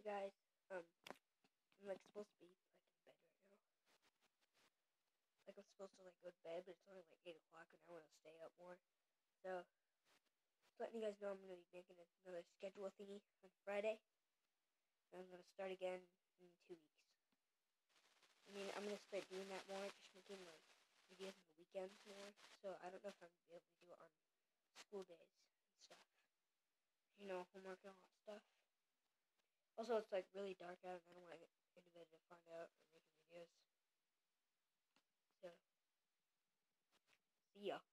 Guys, I'm like supposed to be like in bed right now. Like I'm supposed to like go to bed, but it's only like 8 o'clock and I want to stay up more. So, just letting you guys know I'm gonna be making another schedule thingy on Friday. And I'm gonna start again in 2 weeks. I mean, I'm gonna start doing that more, just making like videos on the weekends more. So I don't know if I'm gonna be able to do it on school days and stuff. You know, homework and all that stuff. Also, it's like really dark out, and I don't want anybody to find out I'm making videos. So, see ya.